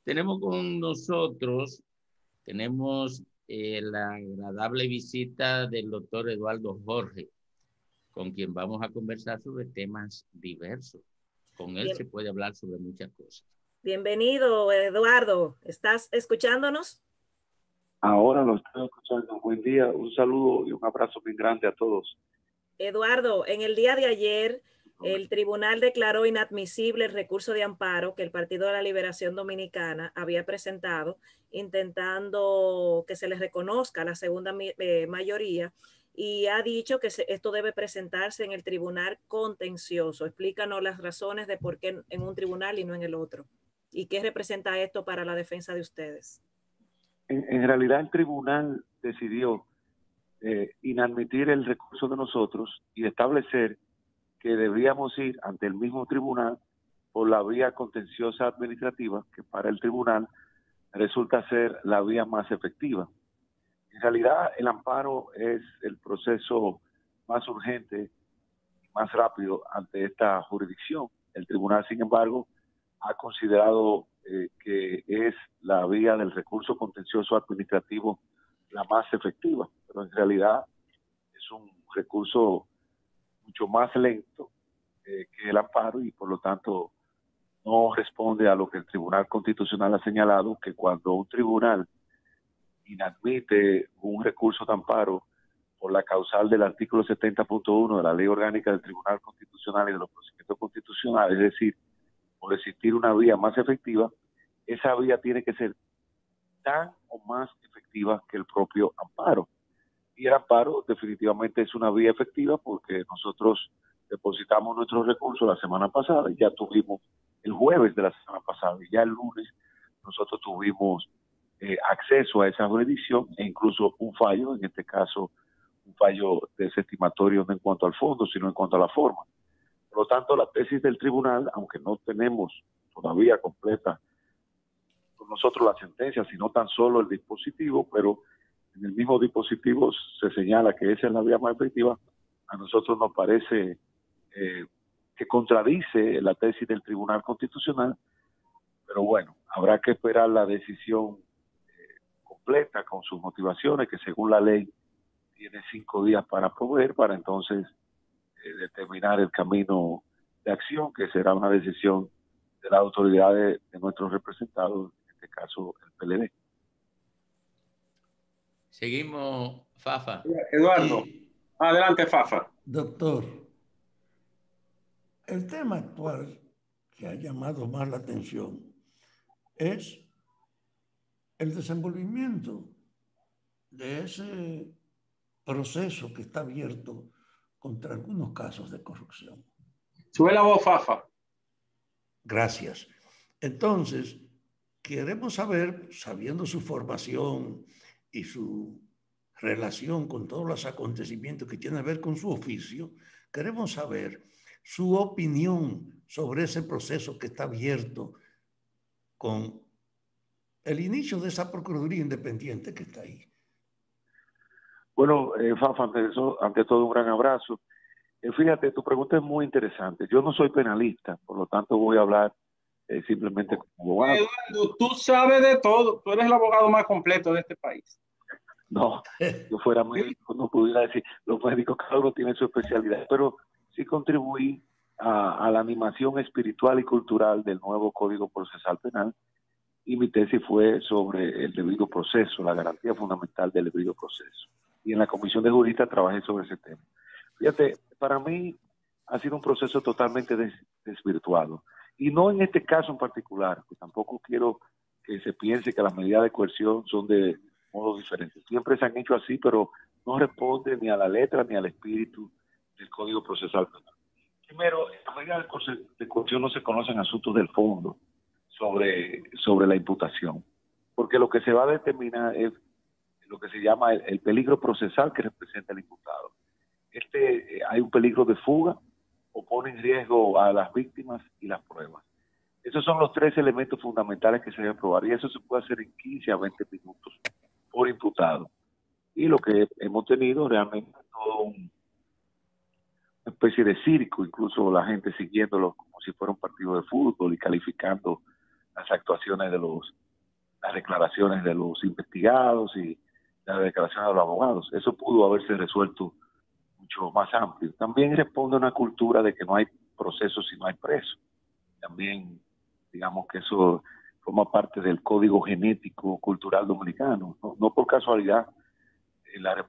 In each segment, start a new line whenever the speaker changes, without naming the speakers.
Tenemos con nosotros, tenemos la agradable visita del doctor Eduardo Jorge, con quien vamos a conversar sobre temas diversos. Con él
Bien.
se puede hablar sobre muchas cosas.
Bienvenido, Eduardo. ¿Estás escuchándonos?
Ahora lo estoy escuchando. Buen día, un saludo y un abrazo bien grande a todos.
Eduardo, en el día de ayer, el tribunal declaró inadmisible el recurso de amparo que el Partido de la Liberación Dominicana había presentado, intentando que se les reconozca la segunda mayoría, y ha dicho que esto debe presentarse en el tribunal contencioso. Explícanos las razones de por qué en un tribunal y no en el otro. ¿Y qué representa esto para la defensa de ustedes?
En realidad el tribunal decidió inadmitir el recurso de nosotros y establecer que debíamos ir ante el mismo tribunal por la vía contenciosa administrativa, que para el tribunal resulta ser la vía más efectiva. En realidad el amparo es el proceso más urgente y más rápido ante esta jurisdicción. El tribunal, sin embargo, ha considerado que es la vía del recurso contencioso administrativo la más efectiva, pero en realidad es un recurso mucho más lento que el amparo y por lo tanto no responde a lo que el Tribunal Constitucional ha señalado, que cuando un tribunal inadmite un recurso de amparo por la causal del artículo 70.1 de la Ley Orgánica del Tribunal Constitucional y de los procedimientos constitucionales, es decir, por existir una vía más efectiva, esa vía tiene que ser tan o más efectiva que el propio amparo. Y el amparo definitivamente es una vía efectiva porque nosotros depositamos nuestros recursos la semana pasada y ya tuvimos el jueves de la semana pasada y ya el lunes nosotros tuvimos acceso a esa jurisdicción e incluso un fallo, en este caso un fallo desestimatorio no en cuanto al fondo, sino en cuanto a la forma. Por lo tanto, la tesis del tribunal, aunque no tenemos todavía completa con nosotros la sentencia, sino tan solo el dispositivo, pero en el mismo dispositivo se señala que esa es la vía más efectiva, a nosotros nos parece que contradice la tesis del Tribunal Constitucional, pero bueno, habrá que esperar la decisión completa con sus motivaciones, que según la ley tiene 5 días para proveer, para entonces determinar el camino de acción, que será una decisión de las autoridades de nuestros representados, en este caso el PLD.
Seguimos, Fafa.
Eduardo, adelante, Fafa.
Doctor, el tema actual que ha llamado más la atención es el desenvolvimiento de ese proceso que está abierto contra algunos casos de corrupción.
Sube la voz, Fafa.
Gracias. Entonces, queremos saber, sabiendo su formación y su relación con todos los acontecimientos que tienen que ver con su oficio, queremos saber su opinión sobre ese proceso que está abierto con el inicio de esa Procuraduría Independiente que está ahí.
Bueno, Fafa, ante todo un gran abrazo. Fíjate, tu pregunta es muy interesante. Yo no soy penalista, por lo tanto voy a hablar simplemente como abogado.
Eduardo, tú sabes de todo. Tú eres el abogado más completo de este país.
No, yo fuera médico, no pudiera decir, los médicos cada uno tiene su especialidad, pero sí contribuí a la animación espiritual y cultural del nuevo Código Procesal Penal, y mi tesis fue sobre el debido proceso, la garantía fundamental del debido proceso. Y en la Comisión de Juristas trabajé sobre ese tema. Fíjate, para mí ha sido un proceso totalmente desvirtuado. Y no en este caso en particular, que tampoco quiero que se piense que las medidas de coerción son de modos diferentes. Siempre se han hecho así, pero no responde ni a la letra ni al espíritu del Código Procesal Penal. Primero, en las medidas de coerción no se conocen asuntos del fondo sobre la imputación, porque lo que se va a determinar es lo que se llama el peligro procesal que representa el imputado. Hay un peligro de fuga o pone en riesgo a las víctimas y las pruebas. Esos son los 3 elementos fundamentales que se deben probar, y eso se puede hacer en 15 a 20 minutos por imputado. Y lo que hemos tenido realmente es todo una especie de circo, incluso la gente siguiéndolo como si fuera un partido de fútbol y calificando las actuaciones las declaraciones de los investigados y las declaraciones de los abogados. Eso pudo haberse resuelto mucho más amplio. También responde a una cultura de que no hay proceso si no hay preso. También, digamos que eso forma parte del código genético cultural dominicano. No por casualidad, nuestra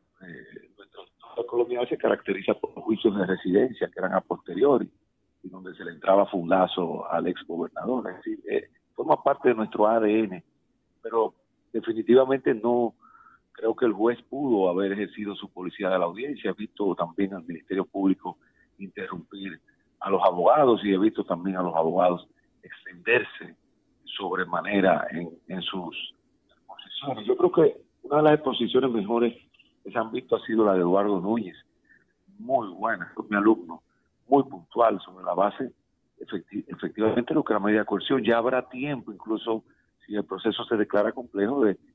colonial se caracteriza por los juicios de residencia que eran a posteriori y donde se le entraba fundazo al ex gobernador. Es decir, forma parte de nuestro ADN, pero definitivamente no creo que el juez pudo haber ejercido su policía de la audiencia. He visto también al Ministerio Público interrumpir a los abogados y he visto también a los abogados extenderse sobremanera en sus exposiciones. Yo creo que una de las exposiciones mejores que se han visto ha sido la de Eduardo Núñez, muy buena, mi alumno, muy puntual sobre la base, efectivamente, lo que la medida de coerción. Ya habrá tiempo, incluso si el proceso se declara complejo, de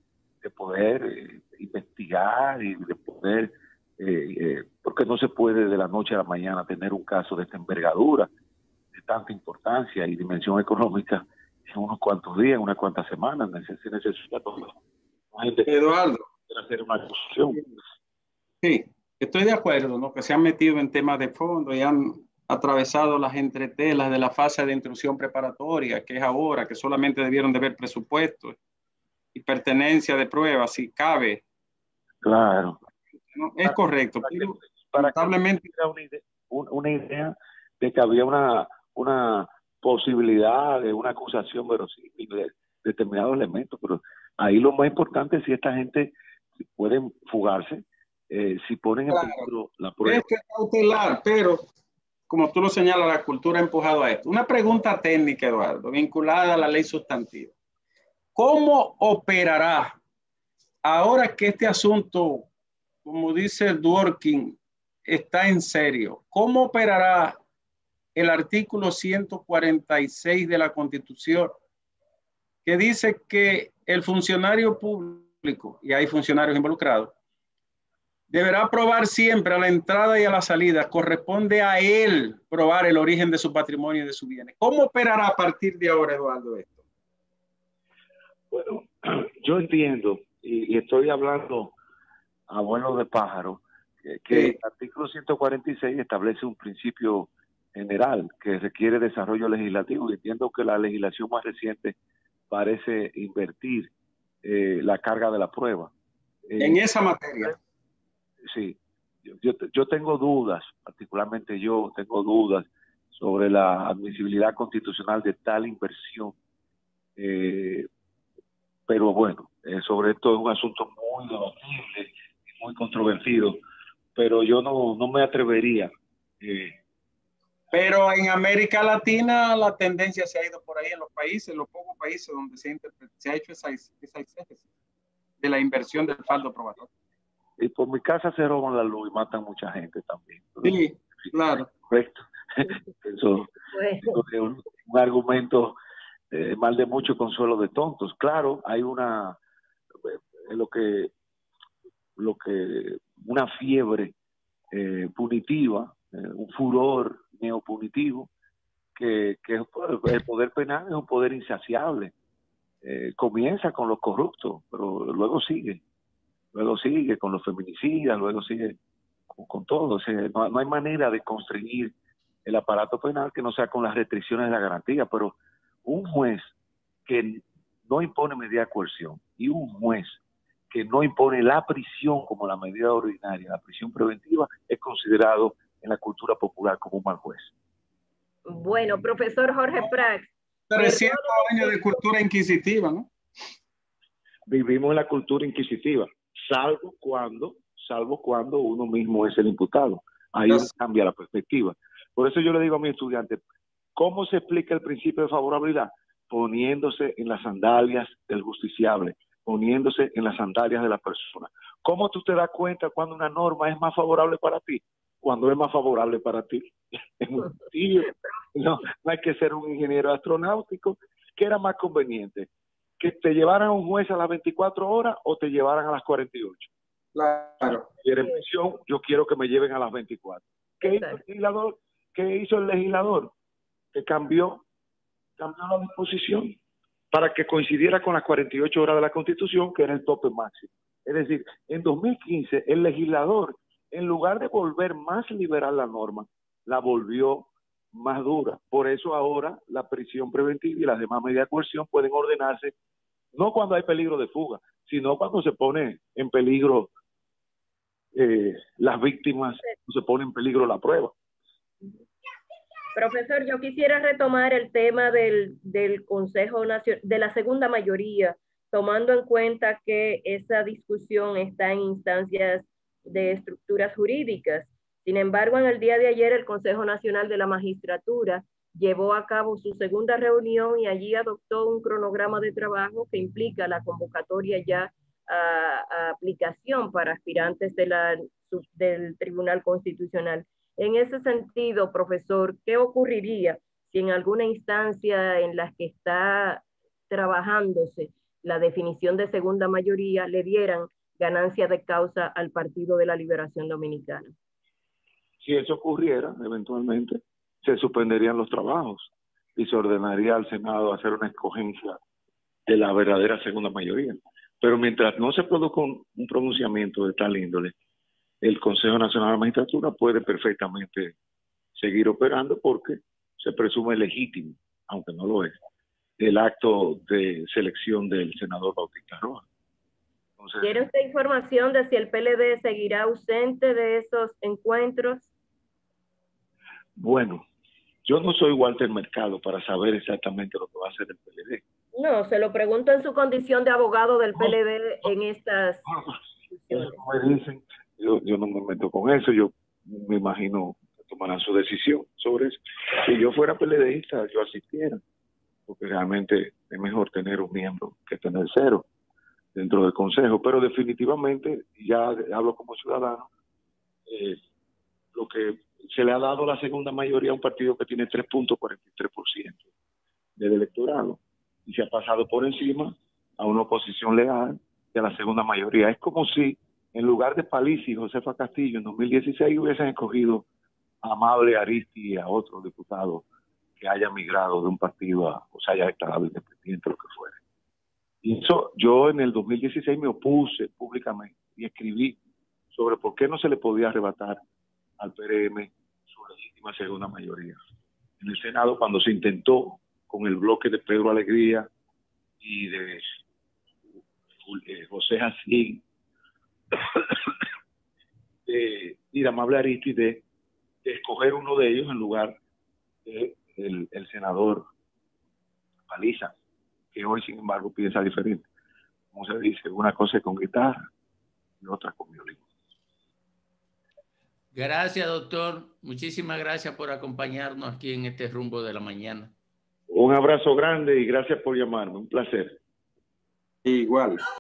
poder investigar y de poder, porque no se puede de la noche a la mañana tener un caso de esta envergadura, de tanta importancia y dimensión económica en unos cuantos días, unas cuantas semanas. Se necesita todo.
Eduardo,
hacer una acusación.
Sí, estoy de acuerdo, ¿no? Que se han metido en temas de fondo y han atravesado las entretelas de la fase de instrucción preparatoria, que es ahora, que solamente debieron de ver presupuestos y pertenencia de pruebas, si cabe.
Claro.
¿No? Es correcto, pero lamentablemente
una idea de que había una posibilidad de una acusación verosímil de determinados elementos, pero ahí lo más importante es si esta gente pueden fugarse, si ponen en peligro la prueba.
Esto es cautelar, pero como tú lo señalas, la cultura ha empujado a esto. Una pregunta técnica, Eduardo, vinculada a la ley sustantiva. ¿Cómo operará ahora que este asunto, como dice Dworkin, está en serio? ¿Cómo operará el artículo 146 de la Constitución, que dice que el funcionario público, y hay funcionarios involucrados, deberá probar siempre a la entrada y a la salida? Corresponde a él probar el origen de su patrimonio y de sus bienes. ¿Cómo operará a partir de ahora, Eduardo, esto?
Bueno, yo entiendo, y estoy hablando a vuelo de pájaro, que el artículo 146 establece un principio general que requiere desarrollo legislativo, y entiendo que la legislación más reciente parece invertir la carga de la prueba.
En esa materia.
Sí, yo tengo dudas, particularmente yo tengo dudas sobre la admisibilidad constitucional de tal inversión, pero bueno, sobre esto es un asunto muy debatible y muy controvertido, pero yo no me atrevería.
Pero en América Latina la tendencia se ha ido por ahí en los países, los pocos países donde se ha hecho esa exégesis de la inversión del faldo probatorio.
Y por mi casa se roban la luz y matan mucha gente también.
Sí, claro.
Correcto. Eso es un argumento mal de mucho consuelo de tontos. Claro, hay una una fiebre punitiva, un furor neopunitivo, que el poder penal es un poder insaciable. Comienza con los corruptos, pero luego sigue con los feminicidas, luego sigue con todo. O sea, no hay manera de constreñir el aparato penal que no sea con las restricciones de la garantía, pero un juez que no impone medida de coerción y un juez que no impone la prisión como la medida ordinaria, la prisión preventiva, es considerado en la cultura popular como un mal juez.
Bueno, profesor Jorge Prats.
300 años de cultura inquisitiva, ¿no?
Vivimos en la cultura inquisitiva, salvo cuando uno mismo es el imputado. Ahí cambia la perspectiva. Por eso yo le digo a mis estudiantes, ¿cómo se explica el principio de favorabilidad? Poniéndose en las sandalias del justiciable, poniéndose en las sandalias de la persona. ¿Cómo tú te das cuenta cuando una norma es más favorable para ti? Cuando es más favorable para ti. Es muy sencillo. No hay que ser un ingeniero astronáutico. ¿Qué era más conveniente? ¿Que te llevaran a un juez a las 24 horas o te llevaran a las 48?
Claro.
Si eres en prisión, yo quiero que me lleven a las 24. ¿Qué hizo el legislador? Que cambió la disposición. para que coincidiera con las 48 horas de la Constitución, que era el tope máximo. Es decir, en 2015 el legislador, en lugar de volver más liberal la norma, la volvió más dura. Por eso ahora la prisión preventiva y las demás medidas de coerción pueden ordenarse no cuando hay peligro de fuga, sino cuando se pone en peligro las víctimas, se pone en peligro la prueba.
Profesor, yo quisiera retomar el tema del Consejo Nacional, de la segunda mayoría, tomando en cuenta que esa discusión está en instancias de estructuras jurídicas. Sin embargo, en el día de ayer, el Consejo Nacional de la Magistratura llevó a cabo su segunda reunión y allí adoptó un cronograma de trabajo que implica la convocatoria ya a aplicación para aspirantes del Tribunal Constitucional. En ese sentido, profesor, ¿qué ocurriría si en alguna instancia en la que está trabajándose la definición de segunda mayoría le dieran ganancia de causa al Partido de la Liberación Dominicana?
Si eso ocurriera, eventualmente, se suspenderían los trabajos y se ordenaría al Senado hacer una escogencia de la verdadera segunda mayoría. Pero mientras no se produzca un pronunciamiento de tal índole, el Consejo Nacional de la Magistratura puede perfectamente seguir operando porque se presume legítimo, aunque no lo es, el acto de selección del senador Bautista Rojas. Entonces,
¿tiene usted información de si el PLD seguirá ausente de esos encuentros?
Bueno, yo no soy Walter Mercado para saber exactamente lo que va a hacer el PLD.
No, se lo pregunto en su condición de abogado del PLD en estas
discusiones. Me dicen, yo no me meto con eso, yo me imagino que tomarán su decisión sobre eso. Si yo fuera PLDista, yo asistiera, porque realmente es mejor tener un miembro que tener cero dentro del Consejo, pero definitivamente, ya hablo como ciudadano, lo que se le ha dado la segunda mayoría a un partido que tiene 3.43% del electorado y se ha pasado por encima a una oposición leal de la segunda mayoría. Es como si en lugar de Palici y Josefa Castillo en 2016 hubiesen escogido a Amable Aristi y a otro diputado que haya migrado de un partido o se haya declarado independiente, lo que fuera. Y eso, yo en el 2016 me opuse públicamente y escribí sobre por qué no se le podía arrebatar al PRM su legítima segunda mayoría. En el Senado, cuando se intentó con el bloque de Pedro Alegría y de José Jacín y de Amable Aristi, de escoger uno de ellos en lugar de el senador Paliza, que hoy, sin embargo, piensa diferente. Como se dice, una cosa es con guitarra y otra con violín.
Gracias, doctor. Muchísimas gracias por acompañarnos aquí en este rumbo de la mañana.
Un abrazo grande y gracias por llamarme. Un placer.
Igual.